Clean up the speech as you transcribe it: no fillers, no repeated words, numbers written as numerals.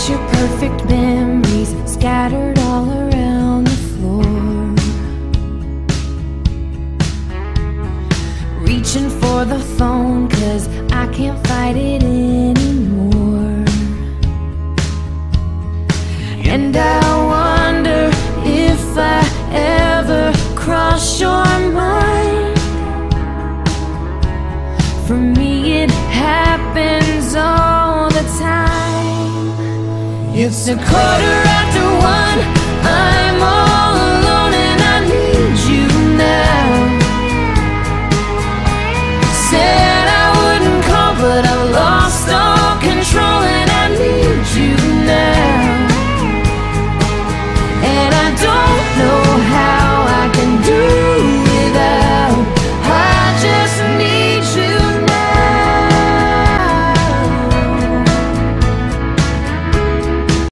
picture perfect memories scattered all around the floor. Reaching for the phone 'cause I can't fight it anymore. And I wonder if I ever cross your mind. For me it happens all the time. It's 1:15.